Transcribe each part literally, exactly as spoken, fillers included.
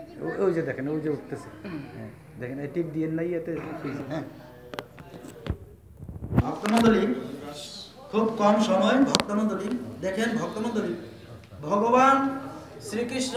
ওই যে দেখেন ওই যে উঠতেছে, হ্যাঁ দেখেন এই টিপ দিয়ে নাই এতে। হ্যাঁ ভক্তমণ্ডলী, খুব কম সময় ভক্তমণ্ডলী দেখেন, ভক্তমণ্ডলী ভগবান শ্রীকৃষ্ণ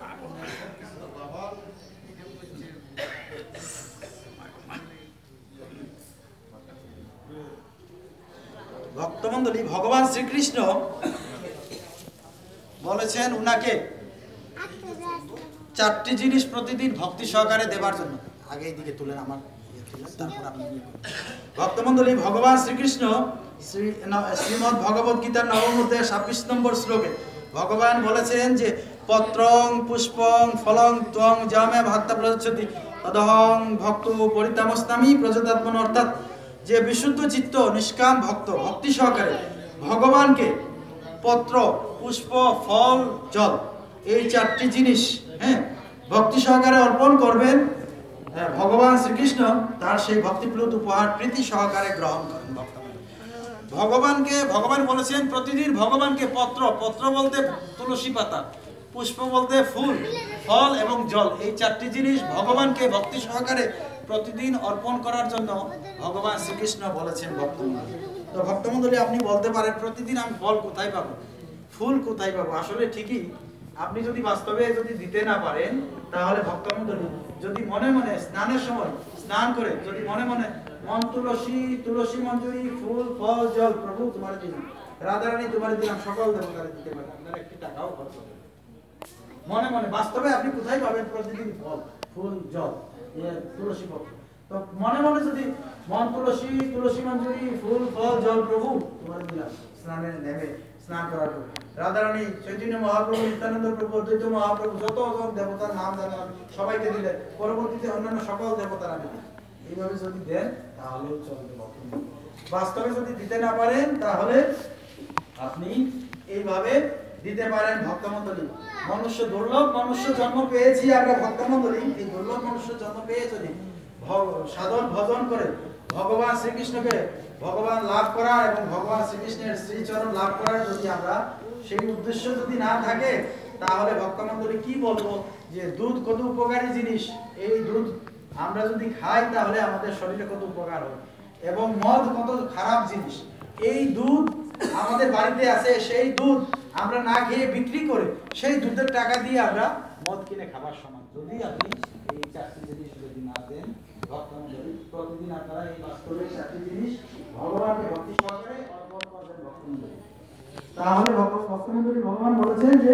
ভক্তমণ্ডলী ভগবান শ্রীকৃষ্ণ বলেছেন উনাকে চারটি জিনিস প্রতিদিন ভক্তি সহকারে দেবার জন্য। আগে এইদিকে তুলেন আমার, তারপর আপনি। ভক্তমণ্ডলী ভগবান শ্রীকৃষ্ণ শ্রী শ্রীমদ্ ভগবদ গীতার নবম অধ্যায় ছাব্বিশ নম্বর শ্লোকে ভগবান বলেছেন যে পত্রং পুষ্পং ফলং ত্বং জামে ভক্তা প্রযচ্ছতি তদহং ভক্ত পরিতামস্তামি প্রযতাত্মন। অর্থাৎ যে বিশুদ্ধ চিত্ত নিষ্কাম ভক্ত ভক্তি সহকারে ভগবানকে পত্র পুষ্প ফল জল এই চারটি জিনিস হ্যাঁ ভক্তি সহকারে অর্পণ করবেন, ভগবান শ্রীকৃষ্ণ তার সেই ভক্তিপ্লুত উপহার প্রীতি সহকারে গ্রহণ করেন। ভগবানকে ভগবান বলেছেন প্রতিদিন ভগবানকে পত্র, পত্র বলতে তুলসী পাতা, পুষ্প বলতে ফুল, ফল এবং জল এই চারটি জিনিস ভগবানকে ভক্তি সহকারে প্রতিদিন অর্পণ করার জন্য ভগবান শ্রীকৃষ্ণ বলেছেন ভক্তমণ্ডলী। তো ভক্তমণ্ডলী আপনি বলতে পারেন প্রতিদিন আমি ফল কোথায় পাবো, ফুল কোথায় পাবো? আসলে ঠিকই, আপনি যদি বাস্তবে যদি দিতে না পারেন তাহলে ভক্তমণ্ডলী যদি মনে মনে স্নানের সময় স্নান করে যদি মনে মনে মন তুলসী তুলসী মঞ্জুরি ফুল ফল জল প্রভু তোমার দিলাম, রাধারানী তোমার দিলাম, সকল দেবতারে দিতে পারেন, আপনার একটি টাকাও খরচ হবে। মনে মনে বাস্তবে আপনি কোথায় পাবেন প্রতিদিন ফল ফুল জল তুলসী পত্র? তো মনে মনে যদি মন তুলসী তুলসী মঞ্জুরি ফুল ফল জল প্রভু তোমার দিলাম, স্নানে নেমে স্নান করার পর রাধারানী চৈতন্য মহাপ্রভু নিত্যানন্দ প্রভু অদ্বৈত মহাপ্রভু যত দেবতার নাম জানেন সবাইকে দিলে পরবর্তীতে অন্যান্য সকল দেবতারা দিলেন, এইভাবে যদি দেন তাহলে চলবে। বাস্তবে যদি দিতে না পারেন তাহলে আপনি এইভাবে দিতে পারেন। ভক্তমণ্ডলী মনুষ্য দুর্লভ মনুষ্য জন্ম পেয়েছি আমরা, ভক্তমণ্ডলী এই দুর্লভ মনুষ্য জন্ম পেয়ে যদি সাধন ভজন করে ভগবান শ্রীকৃষ্ণকে ভগবান লাভ করা এবং ভগবান শ্রীকৃষ্ণের শ্রীচরণ লাভ করার যদি আমরা সেই উদ্দেশ্য যদি না থাকে তাহলে ভক্তমণ্ডলী কি বলবো যে দুধ কত উপকারী জিনিস, এই দুধ আমরা যদি খাই তাহলে আমাদের শরীরে কত উপকার হয়, এবং মদ কত খারাপ জিনিস, এই দুধ আমাদের বাড়িতে আছে, সেই দুধ আমরা না খেয়ে বিক্রি করে সেই দুধের টাকা দিয়ে আমরা মদ কিনে খাবার সমান। যদি আপনি এই চারটি জিনিস যদি না দেন ভক্তমণ্ডলী প্রতিদিন আপনারা এই বাস্তবে চারটি জিনিস ভগবানকে ভক্তি সহকারে অর্পণ করবেন ভক্তমণ্ডলী, তাহলে ভক্তমণ্ডলী ভগবান বলেছেন যে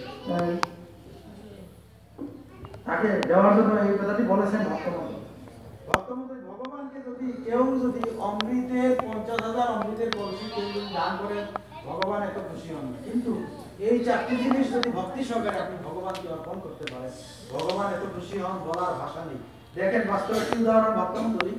তাকে দেওয়ার জন্য এই কথাটি বলেছেন ভক্তমণ্ডলী। ভক্তমণ্ডলী ভগবানকে যদি কেউ যদি অমৃতের পঞ্চাশ হাজার অমৃতের কলসি কেউ যদি দান করেন ভগবান এত খুশি হন, কিন্তু এই চারটি জিনিস যদি ভক্তি সহকারে আপনি ভগবানকে অর্পণ করতে পারেন ভগবান এত খুশি হন বলার ভাষা নেই। দেখেন বাস্তব একটি উদাহরণ ভক্তমণ্ডলী,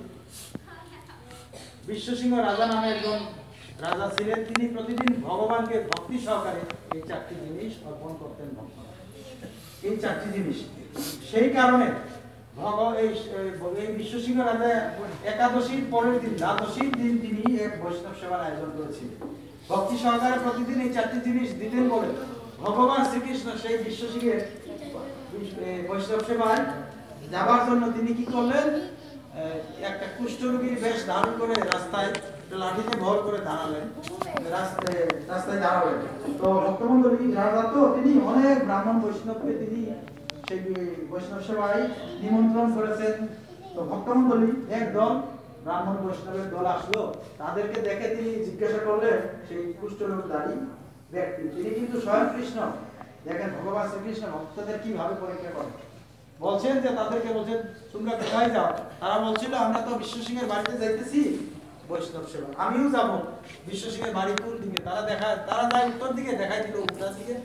বিশ্বসিংহ রাজা নামে একজন রাজা ছিলেন, তিনি প্রতিদিন ভগবানকে ভক্তি সহকারে এই চারটি জিনিস অর্পণ করতেন। ভক্ত এই চারটি জিনিস সেই কারণে ভগ এই এই বিশ্বসিংহ রাজা একাদশীর পরের দিন দ্বাদশীর দিন তিনি এক বৈষ্ণব সেবার আয়োজন করেছিলেন, ভক্তি সহকারে প্রতিদিন এই চারটি জিনিস দিতেন বলে ভগবান শ্রীকৃষ্ণ সেই বিশ্বসিংহের বৈষ্ণব সেবায় যাবার জন্য তিনি কি করলেন, একটা কুষ্ঠরোগীর বেশ ধারণ করে রাস্তায় লাঠিতে ভর করে দাঁড়ালেন, রাস্তায় রাস্তায় দাঁড়ালেন। তো ভক্তমণ্ডলী রাজা তো তিনি অনেক ব্রাহ্মণ বৈষ্ণবকে তিনি সেই বৈষ্ণব সেবায় নিমন্ত্রণ করেছেন। তো ভক্তমণ্ডলী এক দল ব্রাহ্মণ বৈষ্ণবের দল আসলো, তাদেরকে দেখে তিনি জিজ্ঞাসা করলেন সেই কুষ্ঠরোগধারী ব্যক্তি, তিনি কিন্তু স্বয়ং কৃষ্ণ। দেখেন ভগবান শ্রীকৃষ্ণ ভক্তদের কিভাবে পরীক্ষা করেন, বলছেন যে তাদেরকে বলছেন তোমরা কোথায় যাও, তারা বলছিল আমরা তো বিশ্বসিংহের বাড়িতে যাইতেছি বৈষ্ণব সেবা, আমিও যাব। বিশ্বসিংহের বাড়ি কোন দিকে, তারা দেখা তারা যায় উত্তর দিকে, দেখাই দিল উত্তর দিকে।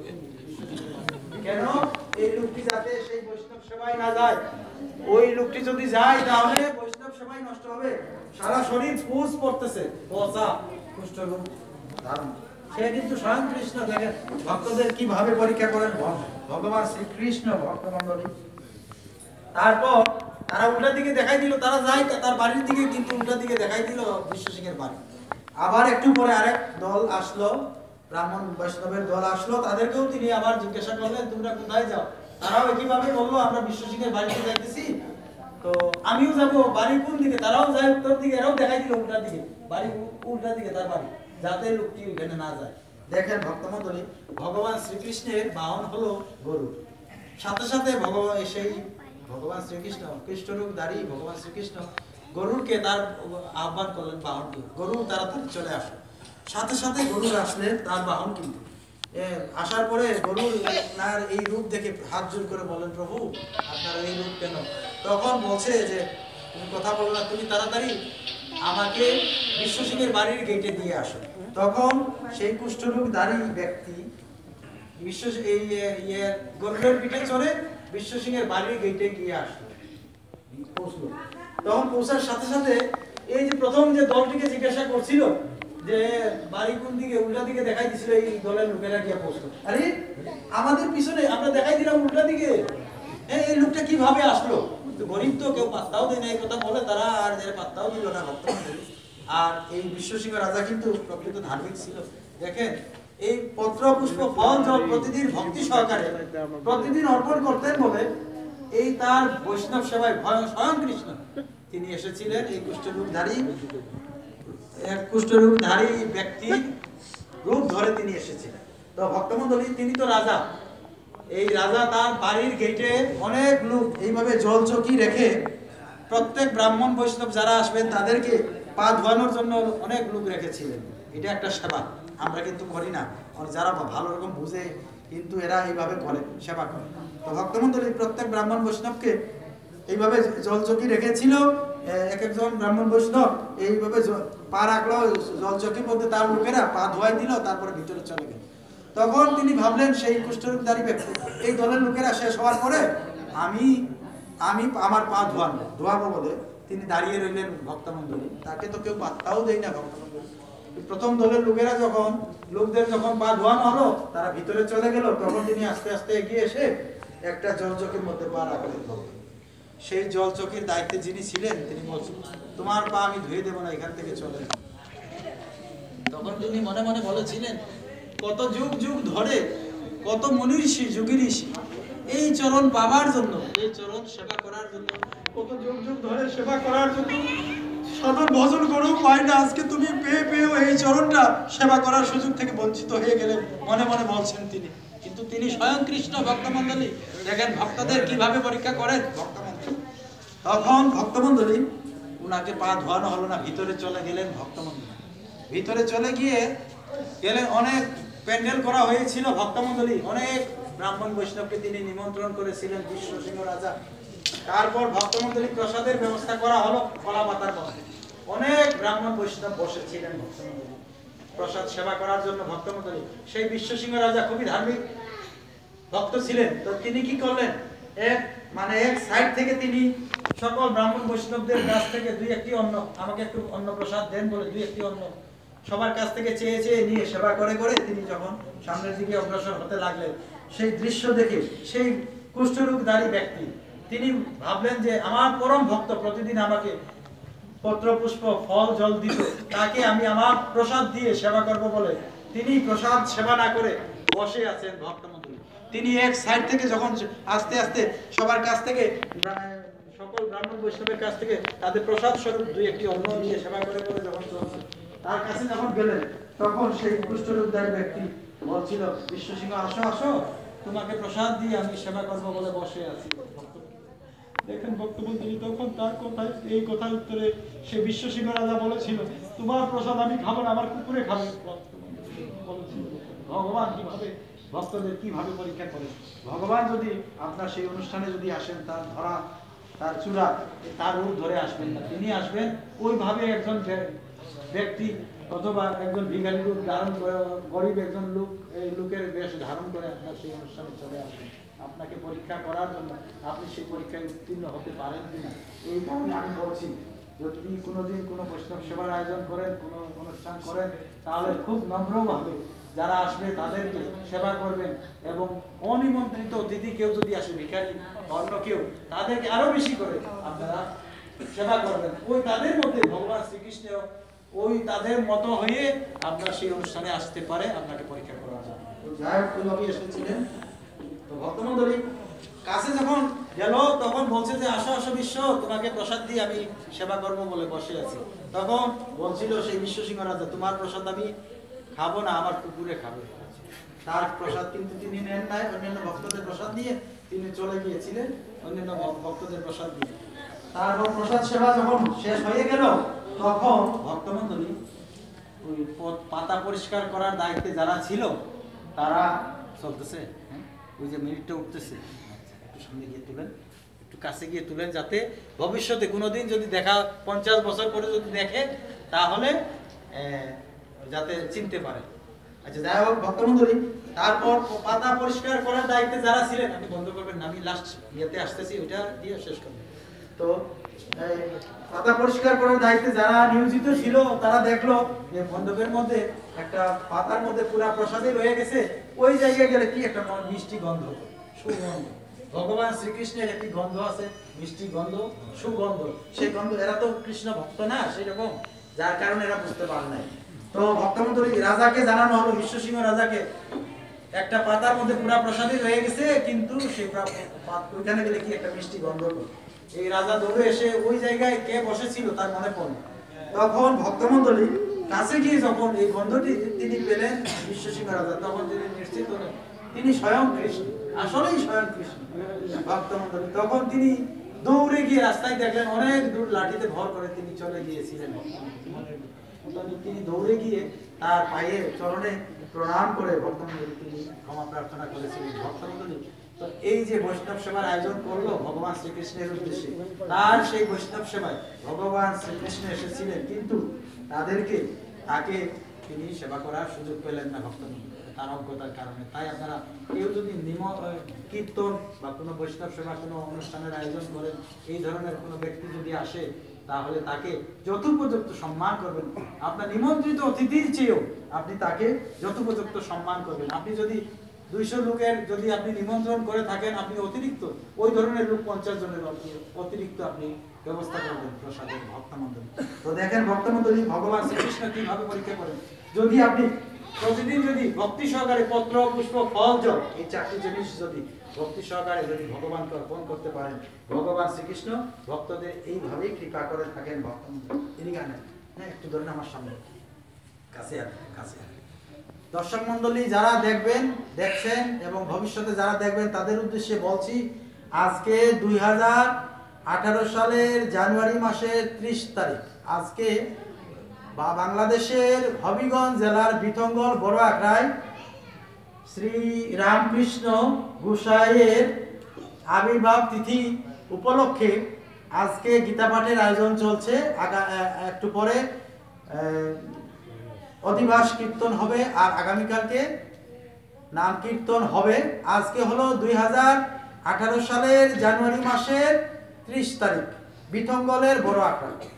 কেন? এই লোকটি যাতে সেই বৈষ্ণব সেবায় না যায়, ওই লোকটি যদি যায় তাহলে বৈষ্ণব সেবাই নষ্ট হবে, সারা শরীর পুষ পড়তেছে পচা কুষ্ঠরোগ ধারণ। সে কিন্তু স্বয়ং কৃষ্ণ। দেখেন ভক্তদের কিভাবে পরীক্ষা করেন ভগবান শ্রীকৃষ্ণ। ভক্তমণ্ডলী তারপর তারা উল্টা দিকে দেখাই দিল, তারা যায় তার বাড়ির দিকে, কিন্তু উল্টা দিকে দেখাই দিল বিশ্বসিংহের বাড়ি। আবার একটু পরে আরেক দল আসলো, ব্রাহ্মণ বৈষ্ণবের দল আসলো, তাদেরকেও তিনি আবার জিজ্ঞাসা করলেন তোমরা কোথায় যাও, তারাও একইভাবে বললো আমরা বিশ্ব সিংহের বাড়িতে যাইতেছি, তো আমিও যাব, বাড়ি কোন দিকে, তারাও যায় উত্তর দিকে, এরাও দেখাই দিল উল্টা দিকে, বাড়ি উল্টা দিকে তার বাড়ি, যাতে লোকটি ওখানে না যায়। দেখেন ভক্তমণ্ডলী, ভগবান শ্রীকৃষ্ণের বাহন হলো গরু। সাথে সাথে ভগবান সেই ভগবান শ্রীকৃষ্ণ কৃষ্ণরূপধারী ভগবান শ্রীকৃষ্ণ গরুরকে তার আহ্বান করলেন বাহনকে, গরু তাড়াতাড়ি চলে আসো। সাথে সাথে গরু আসলেন তার বাহন, কিন্তু আসার পরে গরু আপনার এই রূপ দেখে হাত জোর করে বলেন, প্রভু আপনার এই রূপ কেন? তখন বলছে যে তুমি কথা বলো না, তুমি তাড়াতাড়ি আমাকে বিশ্ব সিংহের বাড়ির গেটে দিয়ে আসো। তখন সেই কুষ্ঠরোগধারী ব্যক্তি বিশ্ব এই ইয়ে গরুর পিঠে চড়ে বিশ্ব সিংহের বাড়ির গেটে গিয়ে আসলো, পৌঁছলো। তখন পৌঁছার সাথে সাথে এই যে প্রথম যে দলটিকে জিজ্ঞাসা করছিল যে বাড়ি কোন দিকে, উল্টা দিকে দেখাই দিছিল, এই দলের লোকেরা গিয়ে পৌঁছলো, আরে আমাদের পিছনে আমরা দেখাই দিলাম উল্টা দিকে, এই লোকটা কিভাবে আসলো? গরিব তো, কেউ পাত্তাও দেয় না, এই কথা বলে তারা, আর যে পাত্তাও দিল না ভক্তমণ্ডলী। আর এই বিশ্ব সিংহ রাজা কিন্তু প্রকৃত ধার্মিক ছিল। দেখেন এই পত্র পুষ্প ফল জল প্রতিদিন ভক্তি সহকারে প্রতিদিন অর্পণ করতেন বলে এই তার বৈষ্ণব সেবায় স্বয়ং কৃষ্ণ তিনি এসেছিলেন। এই কুষ্ঠরোগধারী এক কুষ্ঠরোগধারী ব্যক্তি রূপ ধরে তিনি এসেছিলেন। তো ভক্তমণ্ডলী, তিনি তো রাজা, এই রাজা তার বাড়ির গেটে অনেক লোক এইভাবে জল চকি রেখে প্রত্যেক ব্রাহ্মণ বৈষ্ণব যারা আসবেন তাদেরকে পা ধোয়ানোর জন্য অনেক লোক রেখেছিলেন। এটা একটা সেবা, আমরা কিন্তু করি না, যারা ভালো রকম বুঝে কিন্তু এরা এইভাবে করে, সেবা করে। তো ভক্তমণ্ডলী প্রত্যেক ব্রাহ্মণ বৈষ্ণবকে এইভাবে জল চকি রেখেছিল। এক একজন ব্রাহ্মণ বৈষ্ণব এইভাবে পা রাখলো জল চকির মধ্যে, তার লোকেরা পা ধোয়াই দিল, তারপরে ভিতরে চলে গেল। তখন তিনি ভাবলেন সেই কুষ্ঠরোগধারী ব্যক্তি, এই দলের লোকেরা শেষ হওয়ার পরে আমি আমি আমার পা ধোয়ানো ধোয়াবো বলে তিনি দাঁড়িয়ে রইলেন। ভক্তমণ্ডলী, তাকে তো কেউ পাত্তাও দেয় না। ভক্তমণ্ডলী, প্রথম দলের লোকেরা যখন লোকদের যখন পা ধোয়ানো হলো, তারা ভিতরে চলে গেল, তখন তিনি আস্তে আস্তে এগিয়ে এসে একটা জলচকির মধ্যে পা রাখলেন। সেই জলচকির দায়িত্বে যিনি ছিলেন তিনি বলছেন, তোমার পা আমি ধুয়ে দেবো না, এখান থেকে চলে যাও। তখন তিনি মনে মনে বলেছিলেন, কত যুগ যুগ ধরে কত মুনি ঋষি যোগী ঋষি এই চরণ পাবার জন্য, এই চরণ সেবা করার জন্য, কত যুগ যুগ ধরে সেবা করার জন্য সাধন ভজন করেও পাই না, আজকে তুমি পেয়ে পেয়েও এই চরণটা সেবা করার সুযোগ থেকে বঞ্চিত হয়ে গেলেন, মনে মনে বলছেন তিনি। কিন্তু তিনি স্বয়ং কৃষ্ণ। ভক্তমণ্ডলী, দেখেন ভক্তদের কিভাবে পরীক্ষা করেন ভক্তমণ্ডলী। তখন ভক্তমণ্ডলী উনাকে পা ধোয়ানো হলো না, ভিতরে চলে গেলেন। ভক্তমণ্ডলী ভিতরে চলে গিয়ে গেলেন, অনেক প্যান্ডেল করা হয়েছিল। ভক্তমণ্ডলী অনেক ব্রাহ্মণ বৈষ্ণবকে তিনি নিমন্ত্রণ করেছিলেন, বিশ্ব সিংহ রাজা। তারপর ভক্তমণ্ডলী প্রসাদের ব্যবস্থা করা হলো কলা পাতার মধ্যে, অনেক ব্রাহ্মণ বৈষ্ণব বসেছিলেন ভক্তমণ্ডলী প্রসাদ সেবা করার জন্য। ভক্তমণ্ডলী, সেই বিশ্ব সিংহ রাজা খুবই ধার্মিক ভক্ত ছিলেন। তো তিনি কি করলেন, এক মানে এক সাইড থেকে তিনি সকল ব্রাহ্মণ বৈষ্ণবদের কাছ থেকে দুই একটি অন্ন, আমাকে একটু অন্ন প্রসাদ দেন বলে দুই একটি অন্ন সবার কাছ থেকে চেয়ে চেয়ে নিয়ে সেবা করে করে তিনি যখন সামনের দিকে অগ্রসর হতে লাগলেন, সেই দৃশ্য দেখে সেই কুষ্ঠরোগধারী ব্যক্তি তিনি ভাবলেন যে আমার পরম ভক্ত প্রতিদিন আমাকে পত্র পুষ্প ফল জল দিত, তাকে আমি আমার প্রসাদ দিয়ে সেবা করব বলে তিনি প্রসাদ সেবা না করে বসে আছেন। ভক্তমণ্ডলী, তিনি এক সাইড থেকে যখন আস্তে আস্তে সবার কাছ থেকে সকল ব্রাহ্মণ বৈষ্ণবের কাছ থেকে তাদের প্রসাদ স্বরূপ দুই একটি অন্ন নিয়ে সেবা করে করে যখন চলছে, তার কাছে যখন গেলেন তখন সেই কুষ্ঠরোগধারী ব্যক্তি বলছিল, বিশ্ব সিংহ আসো আসো, তোমাকে প্রসাদ দিয়ে আমি সেবা করবো বলে বসে আছি। দেখেন ভক্তমণ্ডলী, তখন তার কথায় এই কথার উত্তরে সে বিশ্ব সিংহ রাজা বলেছিল, তোমার প্রসাদ আমি খাবো না, আমার কুকুরে খাবে। বলেছিল ভগবান কিভাবে ভক্তদের কিভাবে পরীক্ষা করে। ভগবান যদি আপনার সেই অনুষ্ঠানে যদি আসেন, তার ধরা তার চূড়া তার রূপ ধরে আসবেন না, তিনি আসবেন ওইভাবে একজন ব্যক্তি অথবা একজন ভিখারি রূপ ধারণ করে, গরিব একজন লোক এই লোকের বেশ ধারণ করে আপনার সেই অনুষ্ঠানে চলে আসবেন আপনাকে পরীক্ষা করার জন্য, আপনি সেই পরীক্ষায় উত্তীর্ণ হতে পারেন কিনা। এই কারণে আমি বলছি, যদি কোনোদিন কোনো বৈষ্ণব সেবার আয়োজন করেন, কোনো অনুষ্ঠান করেন, তাহলে খুব নম্রভাবে যারা আসবে তাদেরকে সেবা করবেন, এবং অনিমন্ত্রিত অতিথি কেউ যদি আসে, ভিখারি অন্য কেউ, তাদেরকে আরো বেশি করে আপনারা সেবা করবেন। ওই তাদের মধ্যে ভগবান শ্রীকৃষ্ণ ওই তাদের মতো হয়ে আপনার সেই অনুষ্ঠানে আসতে পারে, আপনাকে পরীক্ষা করা যায়। যাই হোক, ওইভাবে এসেছিলেন। তো ভক্তমণ্ডলী, কাছে যখন গেল তখন বলছে যে আসো আসো বিশ্ব, তোমাকে প্রসাদ দিয়ে আমি সেবা করবো বলে বসে আছি। তখন বলছিল সেই বিশ্ব সিংহ রাজা, তোমার প্রসাদ আমি খাবো না, আমার কুকুরে খাবে। তার প্রসাদ কিন্তু তিনি নেন নাই, অন্যান্য ভক্তদের প্রসাদ দিয়ে তিনি চলে গিয়েছিলেন, অন্যান্য ভক্তদের প্রসাদ দিয়ে। তারপর প্রসাদ সেবা যখন শেষ হয়ে গেল তখন ভক্তমণ্ডলী ওই পাতা পরিষ্কার করার দায়িত্বে যারা ছিল তারা চলতেছে, হ্যাঁ ওই যে মিনিটটা উঠতেছে, একটু সামনে গিয়ে তুলেন, একটু কাছে গিয়ে তুলেন, যাতে ভবিষ্যতে কোনোদিন যদি দেখা পঞ্চাশ বছর পরে যদি দেখে তাহলে যাতে চিনতে পারে। আচ্ছা যাই হোক ভক্তমণ্ডলী, তারপর পাতা পরিষ্কার করার দায়িত্বে যারা ছিলেন, আপনি বন্ধ করবেন না, আমি লাস্ট ইয়েতে আসতেছি, ওইটা দিয়ে শেষ করবেন। তো পাতা পরিষ্কার করার দায়িত্বে যারা নিয়োজিত ছিল তারা দেখলো যে মণ্ডপের মধ্যে একটা পাতার মধ্যে পুরা প্রসাদে রয়ে গেছে, ওই জায়গায় গেলে কি একটা মিষ্টি গন্ধ, সুগন্ধ, ভগবান শ্রীকৃষ্ণের একটি গন্ধ আছে, মিষ্টি গন্ধ, সুগন্ধ, সেই গন্ধ, এরা তো কৃষ্ণ ভক্ত না সেই রকম, যার কারণে এরা বুঝতে পারে নাই। তো ভক্তমণ্ডলী রাজাকে জানানো হলো, বিশ্ব সিংহ রাজাকে, একটা পাতার মধ্যে পুরা প্রসাদই রয়ে গেছে, কিন্তু সেই ওইখানে গেলে কি একটা মিষ্টি গন্ধ। এই রাজা দৌড়ে এসে ওই জায়গায় কে বসেছিল তার মনে পড়ল। তখন ভক্তমণ্ডলী কাছে গিয়ে যখন এই গন্ধটি তিনি পেলেন বিশ্ব সিংহ রাজা, তখন তিনি নিশ্চিত হলেন তিনি স্বয়ং কৃষ্ণ, আসলেই স্বয়ং কৃষ্ণ। ভক্তমণ্ডলী তখন তিনি দৌড়ে গিয়ে রাস্তায় দেখলেন অনেক দূর লাঠিতে ভর করে তিনি চলে গিয়েছিলেন। তিনি দৌড়ে গিয়ে তার পায়ে চরণে প্রণাম করে ভক্তমণ্ডলী তিনি ক্ষমা প্রার্থনা করেছিলেন। ভক্তমণ্ডলী তো এই যে বৈষ্ণব সেবার আয়োজন করলো ভগবান শ্রীকৃষ্ণের উদ্দেশ্যে, তার সেই বৈষ্ণব সেবায় ভগবান শ্রীকৃষ্ণ এসেছিলেন, কিন্তু তাদেরকে তাকে তিনি সেবা করার সুযোগ পেলেন না ভক্তমণ্ডলী, তার অজ্ঞতার কারণে। তাই আপনারা কেউ যদি নিম কীর্তন বা কোনো বৈষ্ণব সেবা কোনো অনুষ্ঠানের আয়োজন করেন, এই ধরনের কোনো ব্যক্তি যদি আসে তাহলে তাকে যথোপযুক্ত সম্মান করবেন। আপনার নিমন্ত্রিত অতিথির চেয়েও আপনি তাকে যথোপযুক্ত সম্মান করবেন। আপনি যদি দুইশো লোকের যদি আপনি নিমন্ত্রণ করে থাকেন, আপনি অতিরিক্ত ওই ধরনের লোক পঞ্চাশ জনের অতিরিক্ত আপনি ব্যবস্থা করবেন প্রসাদের। ভক্তমণ্ডলী তো দেখেন ভক্তমণ্ডলী ভগবান শ্রীকৃষ্ণ কিভাবে পরীক্ষা করেন। যদি আপনি প্রতিদিন যদি ভক্তি সহকারে পত্র পুষ্প ফল জল এই চারটি জিনিস যদি ভক্তি সহকারে যদি ভগবানকে অর্পণ করতে পারেন, ভগবান শ্রীকৃষ্ণ ভক্তদের এইভাবেই কৃপা করে থাকেন। ভক্তমণ্ডলী তিনি গানেন, হ্যাঁ একটু ধরেন আমার সামনে কাছে আসেন, কাছে আসেন। দর্শক মণ্ডলী যারা দেখবেন দেখছেন এবং ভবিষ্যতে যারা দেখবেন তাদের উদ্দেশ্যে বলছি, আজকে দুই হাজার আঠারো সালের জানুয়ারি মাসের ত্রিশ তারিখ, আজকে বা বাংলাদেশের হবিগঞ্জ জেলার বিথঙ্গল বড় আখড়ায় শ্রী রামকৃষ্ণ গোসাইয়ের আবির্ভাব তিথি উপলক্ষে আজকে গীতা পাঠের আয়োজন চলছে। একটু পরে অধিবাস কীর্তন হবে আর আগামীকালকে নাম কীর্তন হবে। আজকে হলো দুই হাজার আঠারো সালের জানুয়ারি মাসের ত্রিশ তারিখ, বিথঙ্গলের বড় আখড়া।